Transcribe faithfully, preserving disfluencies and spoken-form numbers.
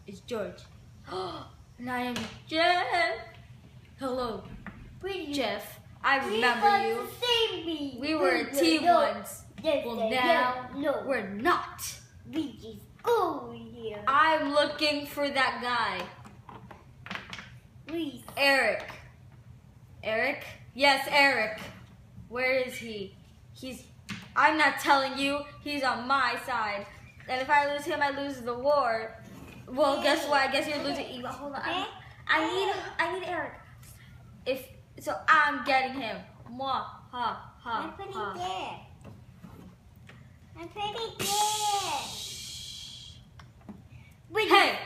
is George. And I am Jeff. Hello, Jeff. I remember you. We were a team once. Well, now we're not. We just go here. I'm looking for that guy. Please. Eric. Eric? Yes, Eric. Where is he? He's, I'm not telling you, he's on my side. And if I lose him, I lose the war. Well, guess what? I guess you're losing Eva. Hold on. I, I need, I need Eric. If, so I'm getting him. Mwah, ha, ha, I'm pretty ha. good. I'm pretty good. Hey!